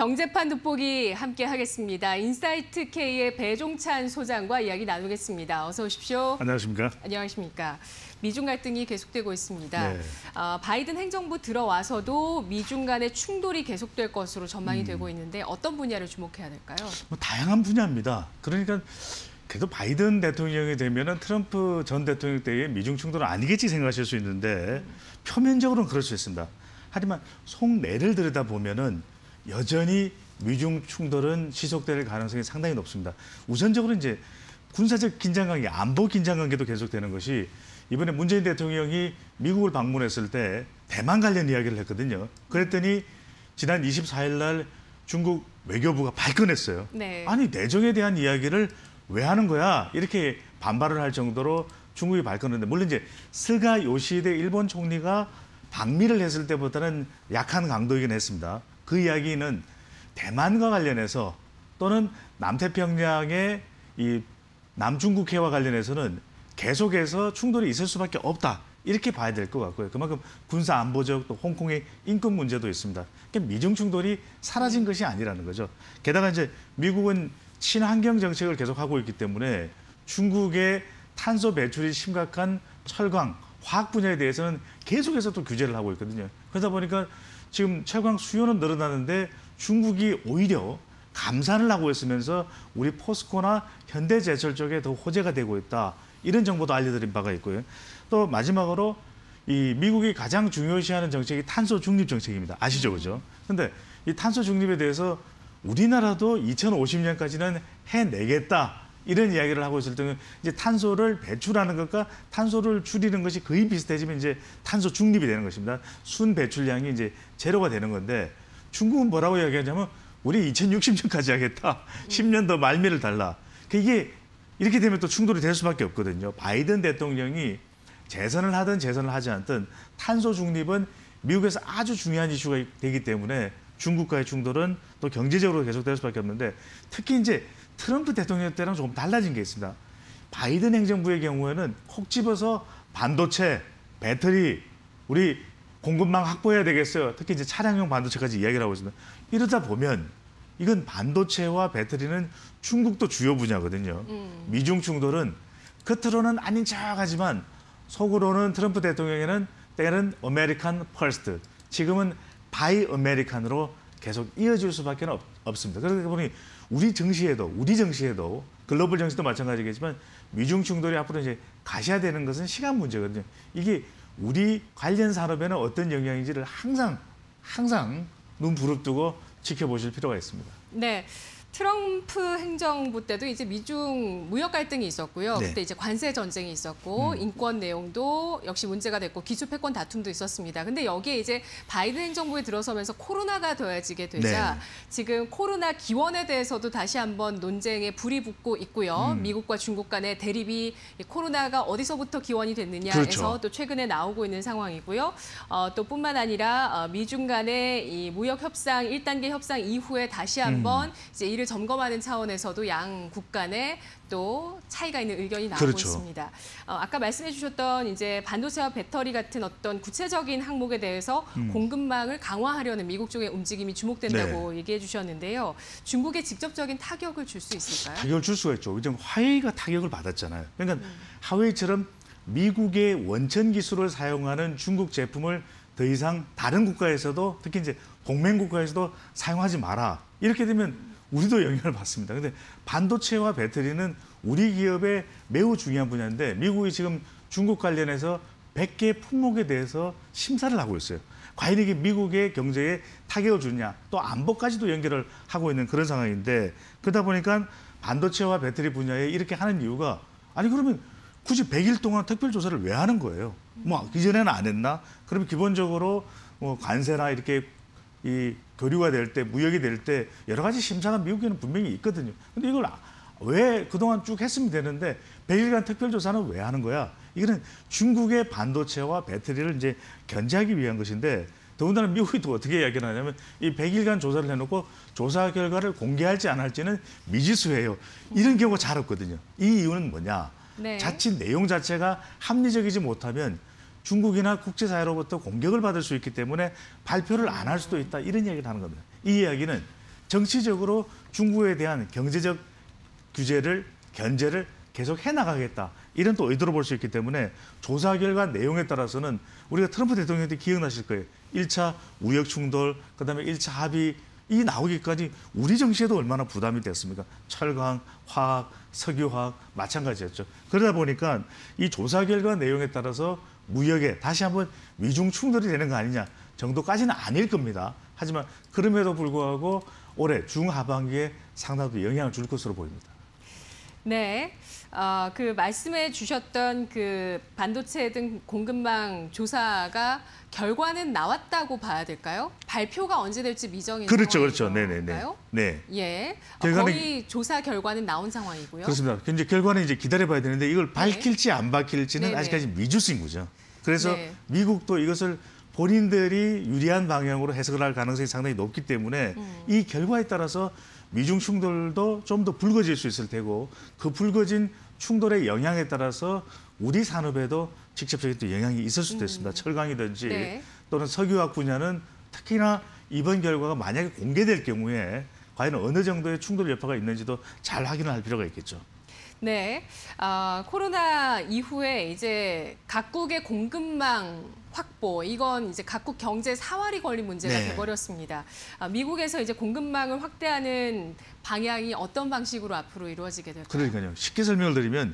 경제판 돋보기 함께 하겠습니다. 인사이트 K의 배종찬 소장과 이야기 나누겠습니다. 어서 오십시오. 안녕하십니까? 안녕하십니까? 미중 갈등이 계속되고 있습니다. 네. 바이든 행정부 들어와서도 미중 간의 충돌이 계속될 것으로 전망이 되고 있는데 어떤 분야를 주목해야 될까요? 다양한 분야입니다. 그러니까 그래도 바이든 대통령이 되면은 트럼프 전 대통령 때의 미중 충돌은 아니겠지 생각하실 수 있는데 표면적으로는 그럴 수 있습니다. 하지만 속내를 들여다보면은 여전히 미중 충돌은 지속될 가능성이 상당히 높습니다. 우선적으로 이제 군사적 긴장관계, 안보 긴장관계도 계속되는 것이 이번에 문재인 대통령이 미국을 방문했을 때 대만 관련 이야기를 했거든요. 그랬더니 지난 24일 날 중국 외교부가 발끈했어요. 네. 아니 내정에 대한 이야기를 왜 하는 거야? 이렇게 반발을 할 정도로 중국이 발끈했는데 물론 이제 스가 요시히데 일본 총리가 방미를 했을 때보다는 약한 강도이긴 했습니다. 그 이야기는 대만과 관련해서 또는 남태평양의 이 남중국해와 관련해서는 계속해서 충돌이 있을 수밖에 없다. 이렇게 봐야 될 것 같고요. 그만큼 군사 안보적 또 홍콩의 인권 문제도 있습니다. 그러니까 미중 충돌이 사라진 것이 아니라는 거죠. 게다가 이제 미국은 친환경 정책을 계속하고 있기 때문에 중국의 탄소 배출이 심각한 철강, 화학 분야에 대해서는 계속해서 또 규제를 하고 있거든요. 그러다 보니까 지금 철강 수요는 늘어나는데 중국이 오히려 감산을 하고 있으면서 우리 포스코나 현대제철 쪽에 더 호재가 되고 있다. 이런 정보도 알려드린 바가 있고요. 또 마지막으로 이 미국이 가장 중요시하는 정책이 탄소 중립 정책입니다. 아시죠, 그죠? 근데 이 탄소 중립에 대해서 우리나라도 2050년까지는 해내겠다. 이런 이야기를 하고 있을 때는 이제 탄소를 배출하는 것과 탄소를 줄이는 것이 거의 비슷해지면 이제 탄소 중립이 되는 것입니다. 순 배출량이 이제 제로가 되는 건데 중국은 뭐라고 이야기하냐면 우리 2060년까지 하겠다. 10년 더 말미를 달라. 이게 이렇게 되면 또 충돌이 될 수밖에 없거든요. 바이든 대통령이 재선을 하든 재선을 하지 않든 탄소 중립은 미국에서 아주 중요한 이슈가 되기 때문에 중국과의 충돌은 또 경제적으로 계속될 수밖에 없는데 특히 이제 트럼프 대통령 때랑 조금 달라진 게 있습니다. 바이든 행정부의 경우에는 콕 집어서 반도체, 배터리, 우리 공급망 확보해야 되겠어요. 특히 이제 차량용 반도체까지 이야기를 하고 있습니다. 이러다 보면 이건 반도체와 배터리는 중국도 주요 분야거든요. 미중 충돌은 겉으로는 아닌 척하지만 속으로는 트럼프 대통령에는 때는 아메리칸 퍼스트, 지금은 바이 아메리칸으로 계속 이어질 수밖에 없습니다. 그러다 보니 우리 정시에도 글로벌 정시도 마찬가지겠지만 미중 충돌이 앞으로 이제 가셔야되는 것은 시간 문제거든요. 이게 우리 관련 산업에는 어떤 영향인지를 항상 눈 부릅뜨고 지켜보실 필요가 있습니다. 네. 트럼프 행정부 때도 이제 미중 무역 갈등이 있었고요. 네. 그때 이제 관세 전쟁이 있었고 인권 내용도 역시 문제가 됐고 기초 패권 다툼도 있었습니다. 근데 여기에 이제 바이든 행정부에 들어서면서 코로나가 더해지게 되자 네. 지금 코로나 기원에 대해서도 다시 한번 논쟁에 불이 붙고 있고요. 미국과 중국 간의 대립이 코로나가 어디서부터 기원이 됐느냐에서 그렇죠. 또 최근에 나오고 있는 상황이고요. 또 뿐만 아니라 미중 간의 이 무역 협상 1단계 협상 이후에 다시 한번 이제 이를 점검하는 차원에서도 양국 간에 또 차이가 있는 의견이 나오고 그렇죠. 있습니다. 아까 말씀해 주셨던 이제 반도체와 배터리 같은 어떤 구체적인 항목에 대해서 공급망을 강화하려는 미국 쪽의 움직임이 주목된다고 얘기해 주셨는데요. 중국에 직접적인 타격을 줄 수 있을까요? 타격을 줄 수가 있죠. 지금 화웨이가 타격을 받았잖아요. 그러니까 화웨이처럼 미국의 원천 기술을 사용하는 중국 제품을 더 이상 다른 국가에서도 특히 이제 동맹 국가에서도 사용하지 마라. 이렇게 되면 우리도 영향을 받습니다. 근데 반도체와 배터리는 우리 기업의 매우 중요한 분야인데 미국이 지금 중국 관련해서 100개 품목에 대해서 심사를 하고 있어요. 과연 이게 미국의 경제에 타격을 주느냐, 또 안보까지도 연결을 하고 있는 그런 상황인데 그러다 보니까 반도체와 배터리 분야에 이렇게 하는 이유가 아니 그러면 굳이 100일 동안 특별조사를 왜 하는 거예요? 뭐 그전에는 안 했나? 그러면 기본적으로 뭐 관세나 이렇게 이 교류가 될 때, 무역이 될 때 여러 가지 심사가 미국에는 분명히 있거든요. 근데 이걸 왜 그동안 쭉 했으면 되는데 100일간 특별조사는 왜 하는 거야? 이거는 중국의 반도체와 배터리를 이제 견제하기 위한 것인데 더군다나 미국이 또 어떻게 이야기를 하냐면 이 100일간 조사를 해놓고 조사 결과를 공개할지 안 할지는 미지수예요. 이런 경우가 잘 없거든요. 이 이유는 뭐냐? 네. 자칫 내용 자체가 합리적이지 못하면 중국이나 국제사회로부터 공격을 받을 수 있기 때문에 발표를 안 할 수도 있다. 이런 이야기를 하는 겁니다. 이 이야기는 정치적으로 중국에 대한 경제적 규제를 견제를 계속 해나가겠다. 이런 또 의도로 볼 수 있기 때문에 조사 결과 내용에 따라서는 우리가 트럼프 대통령한테 기억나실 거예요. 1차 무역 충돌, 그다음에 1차 합의 이 나오기까지 우리 정치에도 얼마나 부담이 됐습니까? 철강, 화학, 석유화학 마찬가지였죠. 그러다 보니까 이 조사 결과 내용에 따라서 무역에 다시 한번 미중 충돌이 되는 거 아니냐 정도까지는 아닐 겁니다. 하지만 그럼에도 불구하고 올해 중하반기에 상당히 영향을 줄 것으로 보입니다. 네. 그 말씀해 주셨던 그 반도체 등 공급망 조사가 결과는 나왔다고 봐야 될까요? 발표가 언제 될지 미정인 그렇죠, 상황인가요? 네네네. 네. 예. 결과는- 거의 조사 결과는 나온 상황이고요. 그렇습니다. 이제 결과는 이제 기다려봐야 되는데 이걸 밝힐지 안 밝힐지는 네네. 아직까지 미주수인 거죠. 그래서 네. 미국도 이것을 본인들이 유리한 방향으로 해석을 할 가능성이 상당히 높기 때문에 이 결과에 따라서 미중 충돌도 좀 더 불거질 수 있을 테고 그 불거진 충돌의 영향에 따라서 우리 산업에도 직접적인 또 영향이 있을 수도 있습니다. 철강이든지 네. 또는 석유화학 분야는 특히나 이번 결과가 만약에 공개될 경우에 과연 어느 정도의 충돌 여파가 있는지도 잘 확인을 할 필요가 있겠죠. 네. 코로나 이후에 이제 각국의 공급망 확보, 이건 이제 각국 경제 사활이 걸린 문제가 네. 돼버렸습니다. 미국에서 이제 공급망을 확대하는 방향이 어떤 방식으로 앞으로 이루어지게 될까요? 그러니까요. 쉽게 설명을 드리면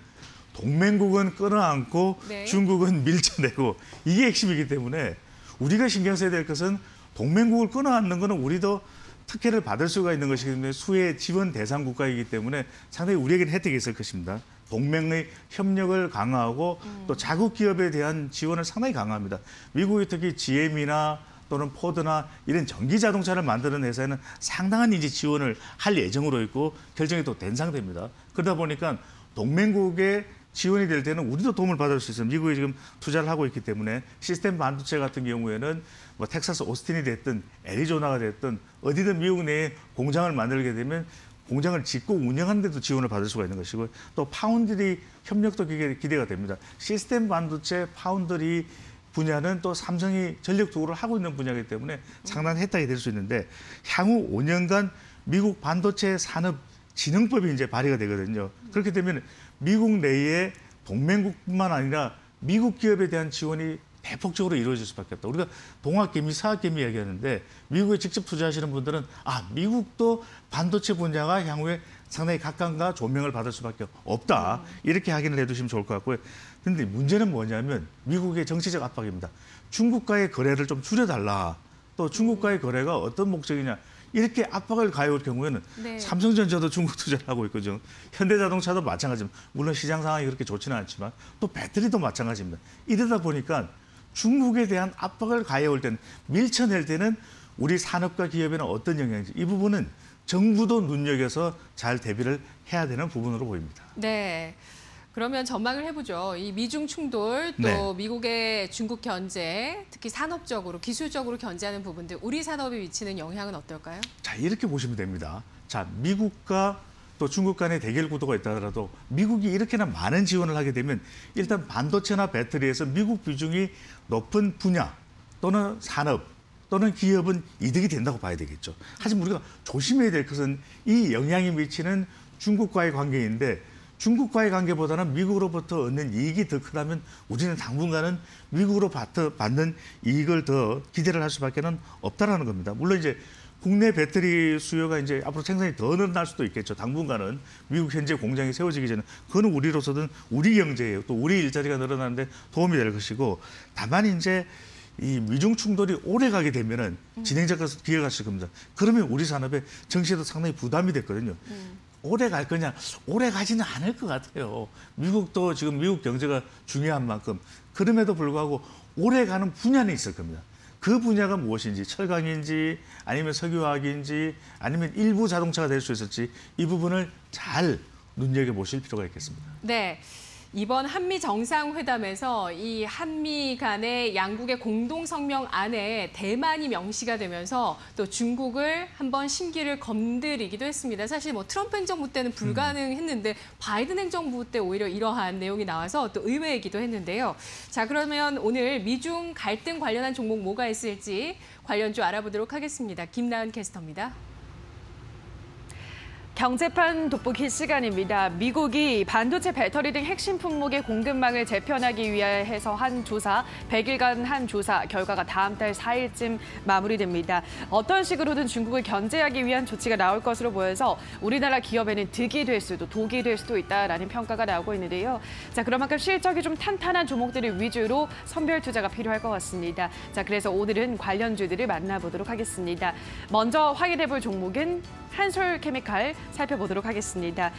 동맹국은 끌어안고 네. 중국은 밀쳐내고 이게 핵심이기 때문에 우리가 신경 써야 될 것은 동맹국을 끌어안는 거는 우리도 특혜를 받을 수가 있는 것이기 때문에 수혜 지원 대상 국가이기 때문에 상당히 우리에게는 혜택이 있을 것입니다. 동맹의 협력을 강화하고 또 자국 기업에 대한 지원을 상당히 강화합니다. 미국이 특히 GM이나 또는 포드나 이런 전기 자동차를 만드는 회사에는 상당한 이제 지원을 할 예정으로 있고 결정이 또 된 상태입니다. 그러다 보니까 동맹국의 지원이 될 때는 우리도 도움을 받을 수 있어요. 미국이 지금 투자를 하고 있기 때문에 시스템 반도체 같은 경우에는 뭐 텍사스 오스틴이 됐든 애리조나가 됐든 어디든 미국 내에 공장을 만들게 되면 공장을 짓고 운영하는 데도 지원을 받을 수가 있는 것이고 또 파운드리 협력도 기대가 됩니다. 시스템 반도체 파운드리 분야는 또 삼성이 전력 투구를 하고 있는 분야이기 때문에 상당한 혜택이 될 수 있는데 향후 5년간 미국 반도체 산업 진흥법이 이제 발의가 되거든요. 그렇게 되면 미국 내에 동맹국뿐만 아니라 미국 기업에 대한 지원이 대폭적으로 이루어질 수밖에 없다. 우리가 동학개미, 사학개미 얘기하는데 미국에 직접 투자하시는 분들은 미국도 반도체 분야가 향후에 상당히 각광과 조명을 받을 수밖에 없다. 이렇게 확인을 해두시면 좋을 것 같고요. 그런데 문제는 뭐냐면 미국의 정치적 압박입니다. 중국과의 거래를 좀 줄여달라. 또 중국과의 거래가 어떤 목적이냐. 이렇게 압박을 가해올 경우에는 네. 삼성전자도 중국 투자를 하고 있거든요. 현대자동차도 마찬가지입니다. 물론 시장 상황이 그렇게 좋지는 않지만 또 배터리도 마찬가지입니다. 이러다 보니까 중국에 대한 압박을 가해올 때는 밀쳐낼 때는 우리 산업과 기업에는 어떤 영향인지 이 부분은 정부도 눈여겨서 잘 대비를 해야 되는 부분으로 보입니다. 네. 그러면 전망을 해보죠. 이 미중 충돌, 또 네. 미국의 중국 견제, 특히 산업적으로, 기술적으로 견제하는 부분들, 우리 산업에 미치는 영향은 어떨까요? 자, 이렇게 보시면 됩니다. 자, 미국과 또 중국 간의 대결 구도가 있다 하더라도 미국이 이렇게나 많은 지원을 하게 되면 일단 반도체나 배터리에서 미국 비중이 높은 분야 또는 산업 또는 기업은 이득이 된다고 봐야 되겠죠. 하지만 우리가 조심해야 될 것은 이 영향이 미치는 중국과의 관계인데 중국과의 관계보다는 미국으로부터 얻는 이익이 더 크다면 우리는 당분간은 미국으로 받는 이익을 더 기대를 할 수밖에 없다라는 겁니다. 물론 이제 국내 배터리 수요가 이제 앞으로 생산이 더 늘어날 수도 있겠죠. 당분간은 미국 현재 공장이 세워지기 전에 그거는 우리로서는 우리 경제예요. 또 우리 일자리가 늘어나는데 도움이 될 것이고 다만 이제 이 미중 충돌이 오래 가게 되면은 진행자가 기회가 있을 겁니다. 그러면 우리 산업의 정시에도 상당히 부담이 됐거든요. 오래 갈 거냐? 오래 가지는 않을 것 같아요. 미국도 지금 미국 경제가 중요한 만큼 그럼에도 불구하고 오래 가는 분야는 있을 겁니다. 그 분야가 무엇인지 철강인지 아니면 석유화학인지 아니면 일부 자동차가 될 수 있을지 이 부분을 잘 눈여겨보실 필요가 있겠습니다. 네. 이번 한미 정상회담에서 이 한미 간의 양국의 공동 성명 안에 대만이 명시가 되면서 또 중국을 한번 심기를 건드리기도 했습니다. 사실 뭐 트럼프 행정부 때는 불가능했는데 바이든 행정부 때 오히려 이러한 내용이 나와서 또 의외이기도 했는데요. 자, 그러면 오늘 미중 갈등 관련한 종목 뭐가 있을지 관련주 알아보도록 하겠습니다. 김나은 캐스터입니다. 경제판 돋보기 시간입니다. 미국이 반도체 배터리 등 핵심 품목의 공급망을 재편하기 위해서 한 조사, 100일간 한 조사 결과가 다음 달 4일쯤 마무리됩니다. 어떤 식으로든 중국을 견제하기 위한 조치가 나올 것으로 보여서 우리나라 기업에는 득이 될 수도 독이 될 수도 있다라는 평가가 나오고 있는데요. 자, 그만큼 실적이 좀 탄탄한 종목들을 위주로 선별 투자가 필요할 것 같습니다. 자, 그래서 오늘은 관련주들을 만나보도록 하겠습니다. 먼저 확인해볼 종목은 한솔케미칼 살펴보도록 하겠습니다.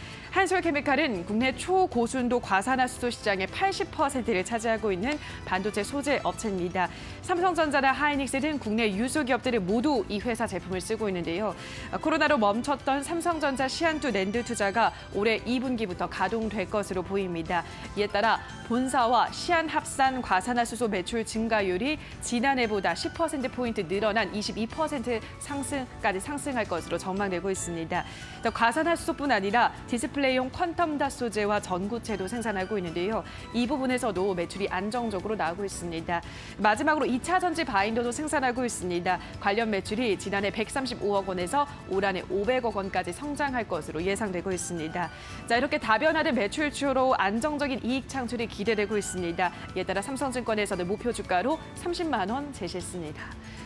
한솔케미칼은 국내 초고순도 과산화수소 시장의 80%를 차지하고 있는 반도체 소재 업체입니다. 삼성전자나 하이닉스 등 국내 유소 기업들이 모두 이 회사 제품을 쓰고 있는데요. 코로나로 멈췄던 삼성전자 시안투 낸드 투자가 올해 2분기부터 가동될 것으로 보입니다. 이에 따라 본사와 시안 합산 과산화수소 매출 증가율이 지난해보다 10%포인트 늘어난 22% 상승까지 상승할 것으로 전망되고 있습니다. 또 과산화수소뿐 아니라 디스플레이용 퀀텀 닷 소재와 전구체도 생산하고 있는데요. 이 부분에서도 매출이 안정적으로 나오고 있습니다. 마지막으로 2차 전지 바인더도 생산하고 있습니다. 관련 매출이 지난해 135억 원에서 올 한해 500억 원까지 성장할 것으로 예상되고 있습니다. 자, 이렇게 다변화된 매출 추로 안정적인 이익 창출이 기대되고 있습니다. 이에 따라 삼성증권에서는 목표 주가로 30만 원 제시했습니다.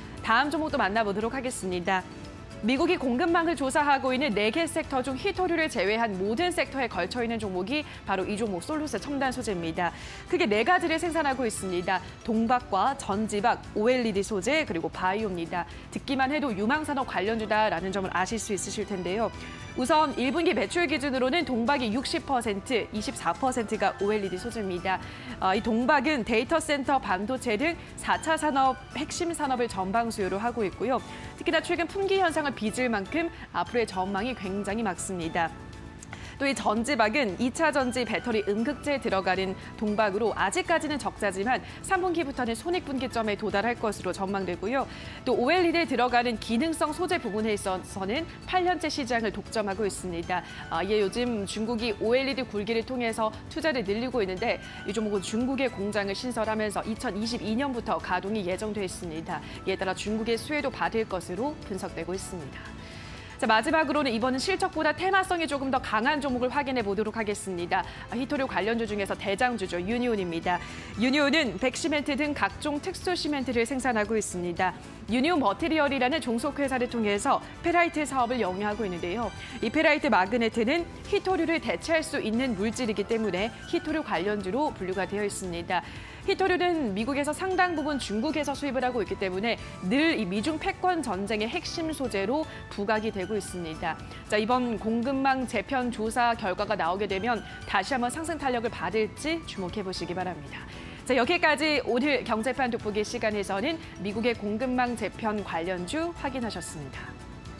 다음 종목도 만나보도록 하겠습니다. 미국이 공급망을 조사하고 있는 4개 섹터 중 히토류를 제외한 모든 섹터에 걸쳐 있는 종목이 바로 이 종목 솔루스 첨단 소재입니다. 크게 4가지를 생산하고 있습니다. 동박과 전지박, OLED 소재, 그리고 바이오입니다. 듣기만 해도 유망산업 관련주다라는 점을 아실 수 있으실 텐데요. 우선 1분기 매출 기준으로는 동박이 60%, 24%가 OLED 소재입니다. 이 동박은 데이터 센터, 반도체 등 4차 산업, 핵심 산업을 전방 수요로 하고 있고요. 특히나 최근 품귀 현상을 빚을 만큼 앞으로의 전망이 굉장히 맑습니다. 또 이 전지박은 2차 전지 배터리 음극재에 들어가는 동박으로 아직까지는 적자지만 3분기부터는 손익분기점에 도달할 것으로 전망되고요. 또 OLED에 들어가는 기능성 소재 부분에 있어서는 8년째 시장을 독점하고 있습니다. 이에 요즘 중국이 OLED 굴기를 통해서 투자를 늘리고 있는데 이 종목은 중국의 공장을 신설하면서 2022년부터 가동이 예정돼 있습니다. 이에 따라 중국의 수혜도 받을 것으로 분석되고 있습니다. 자, 마지막으로는 이번은 실적보다 테마성이 조금 더 강한 종목을 확인해 보도록 하겠습니다. 히토류 관련주 중에서 대장주죠. 유니온입니다. 유니온은 백시멘트 등 각종 특수 시멘트를 생산하고 있습니다. 유니온 머티리얼이라는 종속회사를 통해서 페라이트 사업을 영위하고 있는데요. 이 페라이트 마그네트는 히토류를 대체할 수 있는 물질이기 때문에 히토류 관련주로 분류가 되어 있습니다. 히토류는 미국에서 상당 부분 중국에서 수입을 하고 있기 때문에 늘 이 미중 패권 전쟁의 핵심 소재로 부각이 되고 있습니다. 자, 이번 공급망 재편 조사 결과가 나오게 되면 다시 한번 상승 탄력을 받을지 주목해 보시기 바랍니다. 자, 여기까지 오늘 경제판 돋보기 시간에서는 미국의 공급망 재편 관련주 확인하셨습니다.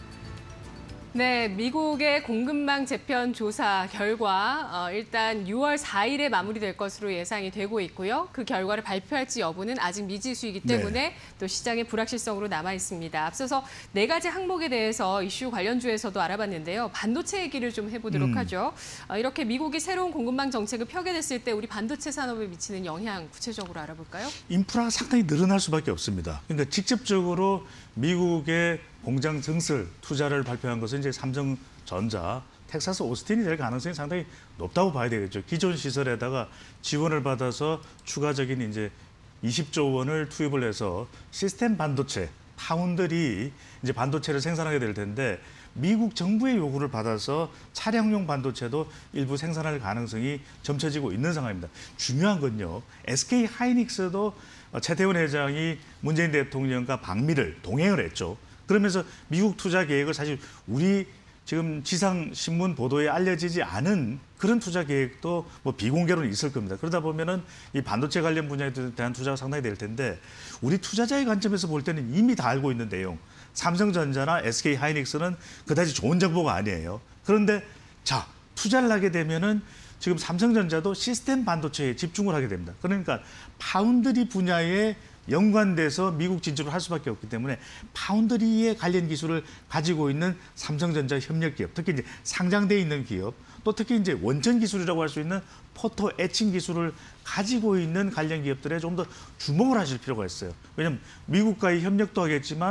네, 미국의 공급망 재편 조사 결과 일단 6월 4일에 마무리될 것으로 예상이 되고 있고요. 그 결과를 발표할지 여부는 아직 미지수이기 때문에 또 시장의 불확실성으로 남아 있습니다. 앞서서 4가지 항목에 대해서 이슈 관련주에서도 알아봤는데요. 반도체 얘기를 좀 해보도록 하죠. 이렇게 미국이 새로운 공급망 정책을 펴게 됐을 때 우리 반도체 산업에 미치는 영향 구체적으로 알아볼까요? 인프라가 상당히 늘어날 수밖에 없습니다. 그러니까 직접적으로 미국의 공장 증설 투자를 발표한 것은 이제 삼성전자, 텍사스 오스틴이 될 가능성이 상당히 높다고 봐야 되겠죠. 기존 시설에다가 지원을 받아서 추가적인 이제 20조 원을 투입을 해서 시스템 반도체, 파운드리 이제 반도체를 생산하게 될 텐데 미국 정부의 요구를 받아서 차량용 반도체도 일부 생산할 가능성이 점쳐지고 있는 상황입니다. 중요한 건요. SK 하이닉스도 최태원 회장이 문재인 대통령과 방미를 동행을 했죠. 그러면서 미국 투자 계획을 사실 우리 지금 지상신문 보도에 알려지지 않은 그런 투자 계획도 뭐 비공개로는 있을 겁니다. 그러다 보면은 이 반도체 관련 분야에 대한 투자가 상당히 될 텐데 우리 투자자의 관점에서 볼 때는 이미 다 알고 있는 내용. 삼성전자나 SK 하이닉스는 그다지 좋은 정보가 아니에요. 그런데 자, 투자를 하게 되면은 지금 삼성전자도 시스템 반도체에 집중을 하게 됩니다. 그러니까 파운드리 분야에 연관돼서 미국 진출을 할 수밖에 없기 때문에 파운드리에 관련 기술을 가지고 있는 삼성전자 협력 기업, 특히 이제 상장돼 있는 기업, 또 특히 이제 원천 기술이라고 할 수 있는 포토 에칭 기술을 가지고 있는 관련 기업들에 좀 더 주목을 하실 필요가 있어요. 왜냐하면 미국과의 협력도 하겠지만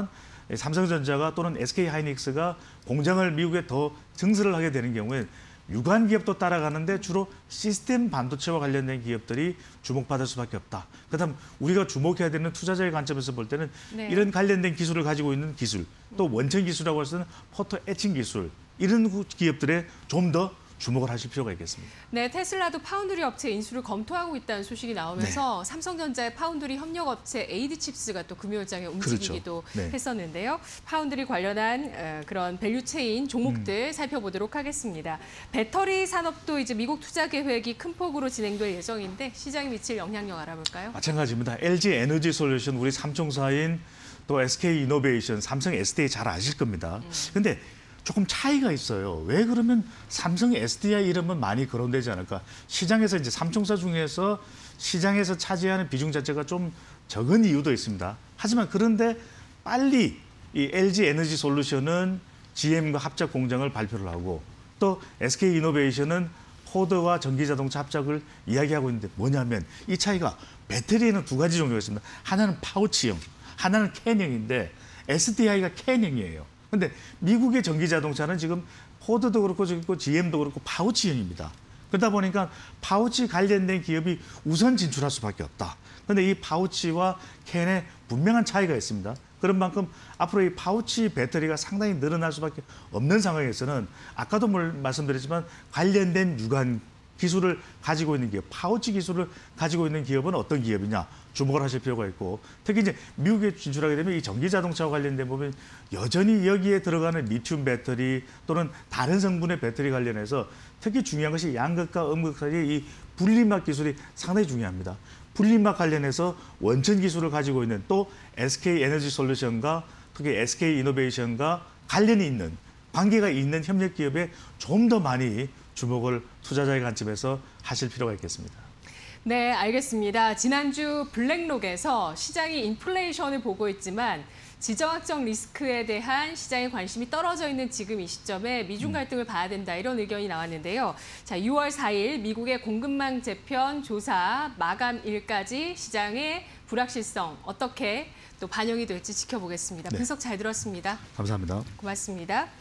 삼성전자가 또는 SK하이닉스가 공장을 미국에 더 증설을 하게 되는 경우에 유관 기업도 따라가는데 주로 시스템 반도체와 관련된 기업들이 주목받을 수밖에 없다. 그다음 우리가 주목해야 되는 투자자의 관점에서 볼 때는 네. 이런 관련된 기술을 가지고 있는 기술, 또 원천 기술이라고 할 수 있는 포토 에칭 기술 이런 기업들에 좀 더 주목을 하실 필요가 있겠습니다. 네, 테슬라도 파운드리 업체 인수를 검토하고 있다는 소식이 나오면서 삼성전자의 파운드리 협력 업체 에이드칩스가 또 금요일장에 움직이기도 그렇죠. 네. 했었는데요. 파운드리 관련한 그런 밸류체인 종목들 살펴보도록 하겠습니다. 배터리 산업도 이제 미국 투자 계획이 큰 폭으로 진행될 예정인데 시장에 미칠 영향력 알아볼까요? 마찬가지입니다. LG 에너지 솔루션 우리 삼총사인 또 SK 이노베이션, 삼성 SDI 잘 아실 겁니다. 근데 조금 차이가 있어요. 왜 그러면 삼성 SDI 이름은 많이 거론되지 않을까? 시장에서 이제 삼총사 중에서 시장에서 차지하는 비중 자체가 좀 적은 이유도 있습니다. 하지만 그런데 빨리 이 LG 에너지 솔루션은 GM과 합작 공장을 발표를 하고 또 SK 이노베이션은 포드와 전기자동차 합작을 이야기하고 있는데 뭐냐면 이 차이가 배터리에는 두 가지 종류가 있습니다. 하나는 파우치형, 하나는 캔형인데 SDI가 캔형이에요. 근데 미국의 전기 자동차는 지금 포드도 그렇고 GM도 그렇고 파우치형입니다. 그러다 보니까 파우치 관련된 기업이 우선 진출할 수밖에 없다. 그런데 이 파우치와 캔에 분명한 차이가 있습니다. 그런 만큼 앞으로 이 파우치 배터리가 상당히 늘어날 수밖에 없는 상황에서는 아까도 말씀드렸지만 관련된 유관 기술을 가지고 있는 기업, 파우치 기술을 가지고 있는 기업은 어떤 기업이냐 주목을 하실 필요가 있고 특히 이제 미국에 진출하게 되면 이 전기 자동차와 관련된 부분 여전히 여기에 들어가는 리튬 배터리 또는 다른 성분의 배터리 관련해서 특히 중요한 것이 양극과 음극 사이의 이 분리막 기술이 상당히 중요합니다. 분리막 관련해서 원천 기술을 가지고 있는 또 SK 에너지 솔루션과 특히 SK 이노베이션과 관련이 있는 관계가 있는 협력 기업에 좀 더 많이 주목을 투자자의 관점에서 하실 필요가 있겠습니다. 네, 알겠습니다. 지난주 블랙록에서 시장이 인플레이션을 보고 있지만 지정학적 리스크에 대한 시장의 관심이 떨어져 있는 지금 이 시점에 미중 갈등을 봐야 된다 이런 의견이 나왔는데요. 자, 6월 4일 미국의 공급망 재편 조사 마감일까지 시장의 불확실성 어떻게 또 반영이 될지 지켜보겠습니다. 분석 잘 들었습니다. 감사합니다. 고맙습니다.